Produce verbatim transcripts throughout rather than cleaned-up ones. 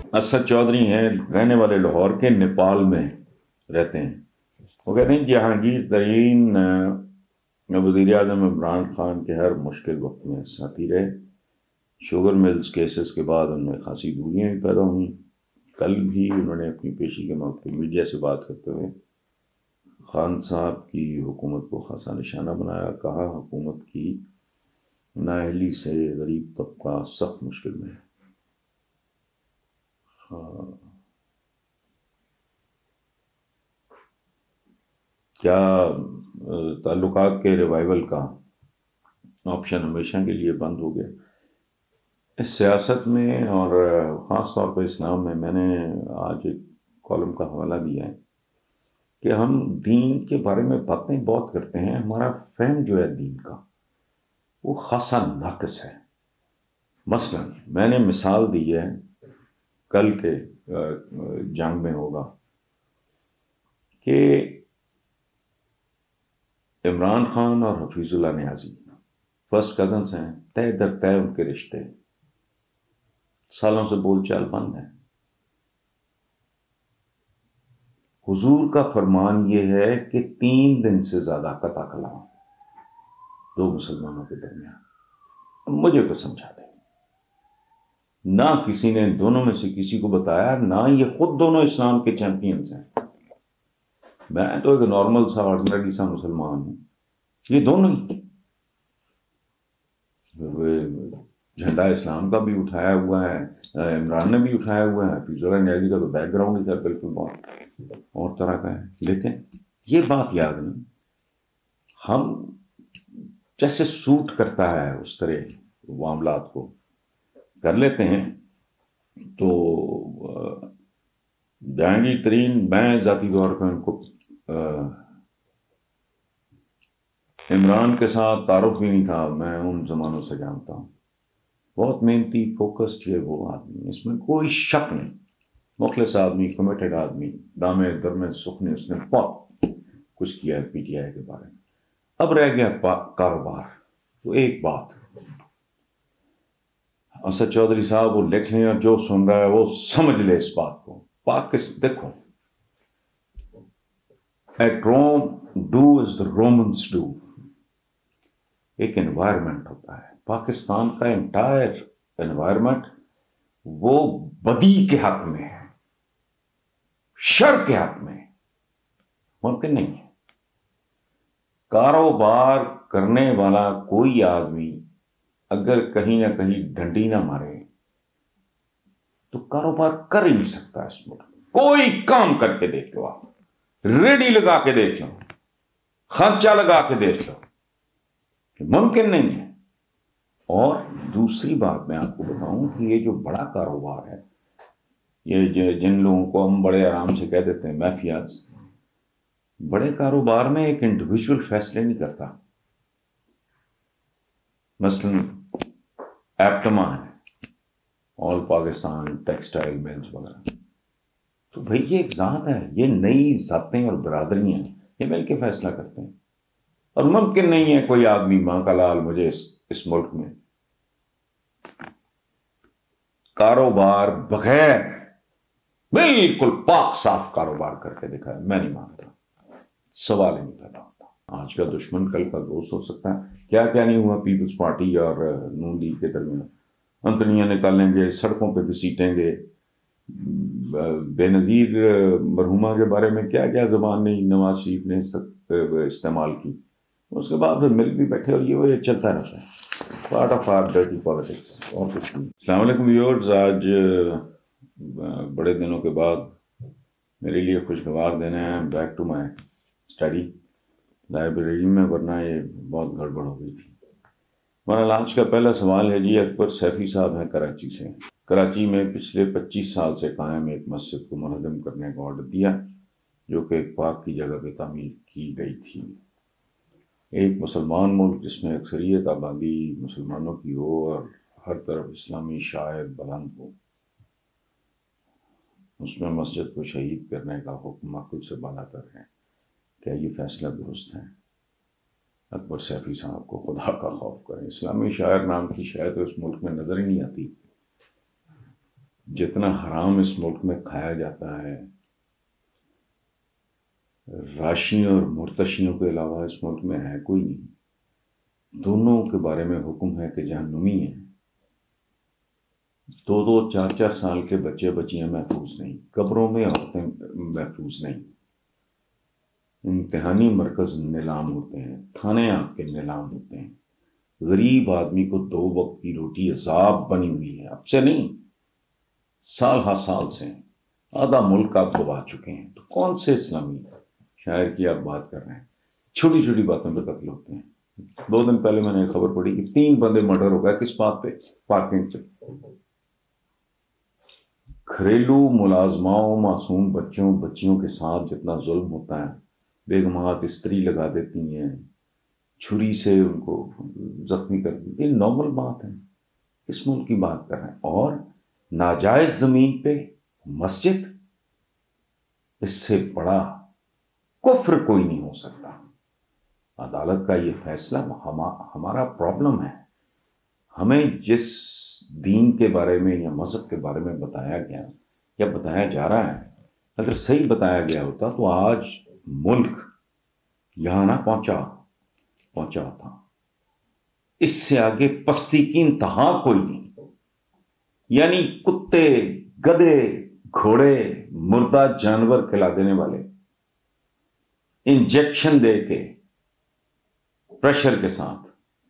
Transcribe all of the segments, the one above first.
असद चौधरी हैं, रहने वाले लाहौर के, नेपाल में रहते हैं। वो कहते हैं जहांगीर तरीन वज़ीर आज़म इमरान खान के हर मुश्किल वक्त में साथी रहे। शुगर मिल्स केसेस के बाद उनमें खासी दूरियां भी पैदा हुई। कल भी उन्होंने अपनी पेशी के मौके पर मीडिया से बात करते हुए खान साहब की हुकूमत को खासा निशाना बनाया। कहा हुकूमत की नाअहली से गरीब तबका सख्त मुश्किल में है। हाँ, क्या ताल्लुकात के रिवाइवल का ऑप्शन हमेशा के लिए बंद हो गया? इस सियासत में और ख़ास तौर पर इस्लाम में मैंने आज एक कॉलम का हवाला दिया है कि हम दीन के बारे में बातें बहुत करते हैं, हमारा फहम जो है दीन का वो खासा नाक़िस है। मसलन मैंने मिसाल दी है, कल के जंग में होगा कि इमरान खान और हफीजुल्लाह नियाज़ी फर्स्ट कजन्स हैं, तय दर तय उनके रिश्ते, सालों से बोलचाल बंद है। हुजूर का फरमान यह है कि तीन दिन से ज्यादा कता कलाम दो मुसलमानों के दरमियान। मुझे तो समझा दें, ना किसी ने दोनों में से किसी को बताया, ना ये खुद दोनों इस्लाम के चैंपियंस हैं। मैं तो एक नॉर्मल सा ऑर्डिनरी सा मुसलमान हूं, ये दोनों ही झंडा इस्लाम का भी उठाया हुआ है, इमरान ने भी उठाया हुआ है, हफीजुल्लाह नियाज़ी का तो बैकग्राउंड ही बिल्कुल बहुत और तरह का है। लेकिन ये बात याद नहीं, हम जैसे सूट करता है उस तरह मामलात को कर लेते हैं। तो जहांगीर तरीन, मैं ज़ाती तौर पर उनको इमरान के साथ तारुफ ही नहीं था, मैं उन ज़मानों से जानता हूँ। बहुत मेहनती फोकस्ड है वो आदमी, इसमें कोई शक नहीं। मुखलिस आदमी, कमिटेड आदमी, दामे दरमे सुख ने उसने बहुत कुछ किया है पीटीआई के बारे में। अब रह गया कारोबार। तो एक बात असद चौधरी साहब वो लिख लें और जो सुन रहा है वो समझ ले इस बात को। पाकिस्तान देखो, at Rome do as the Romans do, एक एनवायरमेंट होता है। पाकिस्तान का एंटायर एनवायरमेंट वो बदी के हक में है, शर के हक में मुमकिन नहीं है। कारोबार करने वाला कोई आदमी अगर कहीं ना कहीं डंडी ना मारे तो कारोबार कर ही नहीं सकता इस मुल्क में। कोई काम करके देख लो, आप रेडी लगा के देख लो, खर्चा लगा के देख लो, मुमकिन नहीं है। और दूसरी बात मैं आपको बताऊं कि ये जो बड़ा कारोबार है, ये जिन लोगों को हम बड़े आराम से कह देते हैं माफियाज, बड़े कारोबार में एक इंडिविजुअल फैसले नहीं करता। मसलन एप्टमा है, ऑल पाकिस्तान टेक्सटाइल मिल्स वगैरह, तो भाई ये एक जात है, ये नई जातें और बरादरियां हैं, ये मिलकर फैसला करते हैं। और मुमकिन नहीं है कोई आदमी मां का लाल मुझे इस, इस मुल्क में कारोबार बगैर बिल्कुल पाक साफ कारोबार करके दिखाया। मैं नहीं मानता, सवाल ही नहीं पैदा होता। आज का दुश्मन कल का दोस्त हो सकता है। क्या क्या नहीं हुआ पीपल्स पार्टी और नून लीग के दरमियान, अंतनियां निकालेंगे, सड़कों पे घसीटेंगे, बेनजीर मरहुमा के बारे में क्या क्या जबान नहीं नवाज शरीफ ने इस्तेमाल की, उसके बाद फिर मिल भी बैठे और ये वो चलता रहता है, part of our dirty politics और कुछ नहीं। अस्सलाम वालेकुम व्यूअर्स, आज बड़े दिनों के बाद मेरे लिए खुशगवार दिन है। Back to my study library में, वरना ये बहुत गड़बड़ हो गई थी। हमारा आज का पहला सवाल है जी, अकबर सैफी साहब हैं कराची से। कराची में पिछले पच्चीस साल से कायम एक मस्जिद को मुनहदम करने का ऑर्डर दिया, जो कि एक पाक की जगह पर तामीर की गई थी। एक मुसलमान मुल्क जिसमें अक्सरियत आबादी मुसलमानों की हो और हर तरफ इस्लामी शायर बुलंद हो, उसमें मस्जिद को शहीद करने का हुक्म अक्ल से बालातर है। क्या ये फैसला दुरुस्त है? अकबर सैफी साहब को खुदा का खौफ करें। इस्लामी शायर नाम की शायर तो इस मुल्क में नजर ही नहीं आती। जितना हराम इस मुल्क में खाया जाता है, राशियों और मुर्तशियों के अलावा इस मुल्क में है कोई नहीं। दोनों के बारे में हुक्म है कि जहन्नुमी है। दो दो चार चार साल के बच्चे बच्चियां महफूज नहीं, कब्रों में औरतें महफूज नहीं। इम्तिहानी मरकज नीलाम होते हैं, थाने आपके नीलाम होते हैं। गरीब आदमी को दो वक्त की रोटी अजाब बनी हुई है, अब से नहीं, साल हा साल से। आधा मुल्क आप दबा चुके हैं, तो कौन से इस्लामी शायर की आप बात कर रहे हैं? छोटी छोटी बातों पर कत्ल होते हैं। दो दिन पहले मैंने खबर पढ़ी कि तीन बंदे मर्डर हो गया, किस बात पे? पार्किंग पे। घरेलू मुलाजमाओं, मासूम बच्चों बच्चियों के साथ जितना जुल्म होता है, बेगमात स्त्री लगा देती हैं, छुरी से उनको जख्मी कर देती है, नॉर्मल बात है। किस मुल्क की बात कर रहे हैं? और नाजायज जमीन पे मस्जिद, इससे बड़ा कुफ्र कोई नहीं हो सकता। अदालत का ये फैसला हम, हमारा प्रॉब्लम है। हमें जिस दीन के बारे में या मजहब के बारे में बताया गया या बताया जा रहा है, अगर सही बताया गया होता तो आज मुल्क यहां ना पहुंचा पहुंचा था। इससे आगे पस्ती की इंतहा कोई नहीं। यानी कुत्ते, गधे, घोड़े, मुर्दा जानवर खिला देने वाले, इंजेक्शन दे के प्रेशर के साथ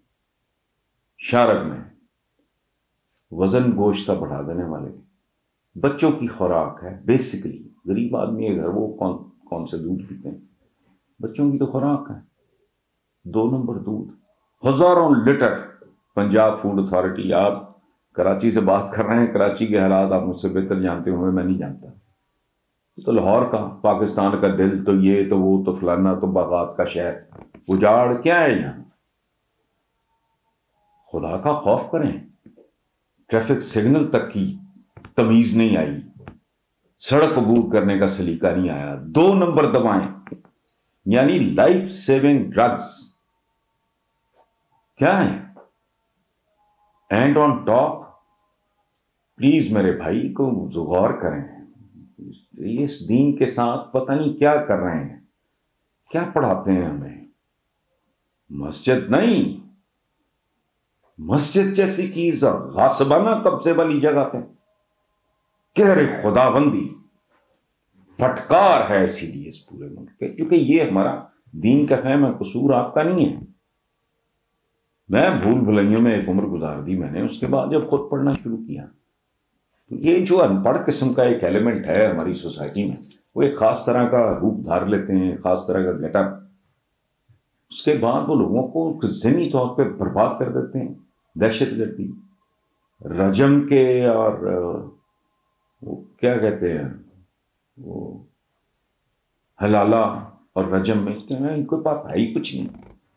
शारक में वजन गोश्त का बढ़ा देने वाले, बच्चों की खुराक है बेसिकली। गरीब आदमी है घर, वो कौन कौन से दूध पीते हैं? बच्चों की तो खुराक है दो नंबर दूध, हजारों लीटर। पंजाब फूड अथॉरिटी, आप कराची से बात कर रहे हैं, कराची के हालात आप मुझसे बेहतर जानते होंगे, मैं नहीं जानता। तो लाहौर का, पाकिस्तान का दिल, तो ये तो वो तो फलाना, तो बागात का शहर, उजाड़ क्या है यहां? खुदा का खौफ करें। ट्रैफिक सिग्नल तक की तमीज नहीं आई, सड़क अबूर करने का सलीका नहीं आया, दो नंबर दवाएं, यानी लाइफ सेविंग ड्रग्स क्या है? एंड ऑन टॉप, प्लीज मेरे भाई को गौर करें, इस दीन के साथ पता नहीं क्या कर रहे हैं, क्या पढ़ाते हैं हमें। मस्जिद नहीं, मस्जिद जैसी चीज और गासबाना कब्जे वाली जगह पे कह रहे खुदाबंदी, फटकार है इसीलिए इस पूरे मुल्क पे, क्योंकि ये हमारा दीन का ख्याम है, कसूर आपका नहीं है। मैं भूल भुलैयों में एक उम्र गुजार दी मैंने, उसके बाद जब खुद पढ़ना शुरू किया, तो ये जो अनपढ़ किस्म का एक एलिमेंट है हमारी सोसाइटी में, वो एक खास तरह का रूप धार लेते हैं, खास तरह का गेटअप। उसके बाद वो लोगों को ज़हनी तौर पे बर्बाद कर देते हैं। दहशतगर्दी, रजम के, और वो क्या कहते हैं, वो हलाला और रजम में इनको पास है ही कुछ नहीं।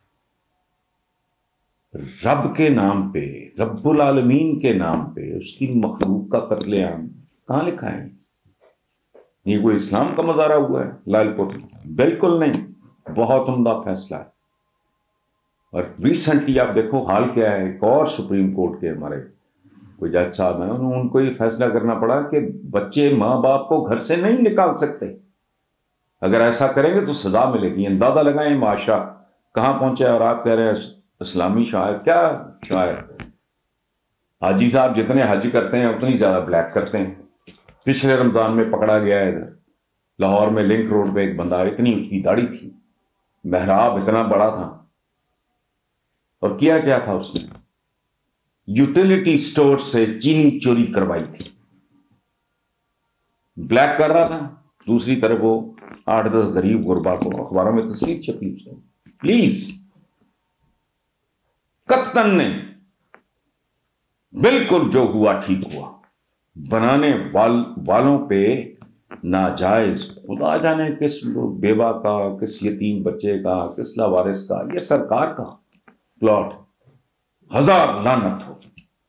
रब के नाम पे, रब्बुल आलमीन के नाम पे उसकी मखलूक का कत्लेआम कहां लिखा है? ये कोई इस्लाम का मजारा हुआ है लालपुर? बिल्कुल नहीं, बहुत उम्दा फैसला है। और रिसेंटली आप देखो हाल क्या है, एक और सुप्रीम कोर्ट के हमारे कोई जज साहब हैं, उनको ये फैसला करना पड़ा कि बच्चे माँ बाप को घर से नहीं निकाल सकते, अगर ऐसा करेंगे तो सजा मिलेगी। अंदाजा लगाएं माशा कहां पहुंचे। और आप कह रहे हैं इस्लामी शायर, क्या शायर? हाजी साहब जितने हज करते हैं उतनी ज्यादा ब्लैक करते हैं। पिछले रमजान में पकड़ा गया है इधर लाहौर में लिंक रोड पे एक बंदा, इतनी उसकी दाढ़ी थी, मेहराब इतना बड़ा था, और किया क्या था उसने? यूटिलिटी स्टोर से चीनी चोरी करवाई थी, ब्लैक कर रहा था। दूसरी तरफ वो आठ दस गरीब गुरबा को, अखबारों में तस्वीर छपी उसने। प्लीज, कत्तन ने बिल्कुल जो हुआ ठीक हुआ। बनाने वाल, वालों पे नाजायज, खुदा जाने किस बेवा का, किस यतीम बच्चे का, किस लावारिस का, ये सरकार का प्लॉट, हजार लानत हो।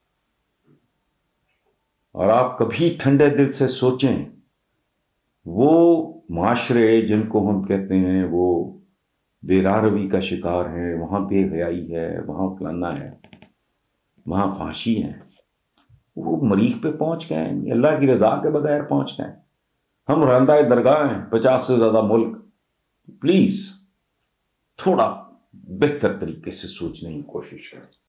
और आप कभी ठंडे दिल से सोचें, वो माशरे जिनको हम कहते हैं वो बेरारवी का शिकार है, वहां बेहयाई है, वहां फलाना है, वहां फांसी है, वो मरीख पे पहुंच गए हैं, अल्लाह की रजा के बगैर पहुंच गए। हम रंदा दरगाह हैं, पचास से ज्यादा मुल्क। प्लीज थोड़ा बेहतर तरीके से सोचने की कोशिश करें।